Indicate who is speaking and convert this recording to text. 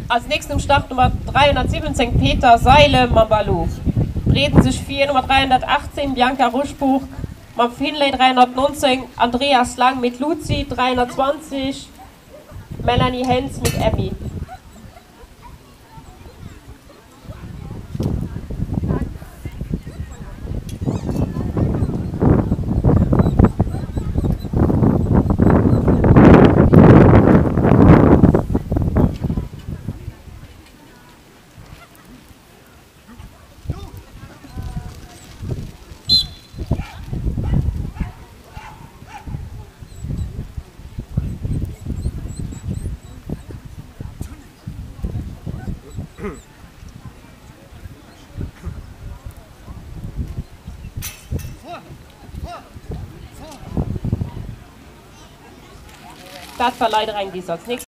Speaker 1: Als nächsten im Start Nummer 317 Peter Seile, Mambalou. Reden sich 4 Nummer 318 Bianca Ruschbuch, Mam Finlay 319 Andreas Lang mit Luzi 320 Melanie Hens mit Emmy. Startverleih rein, als nächstes.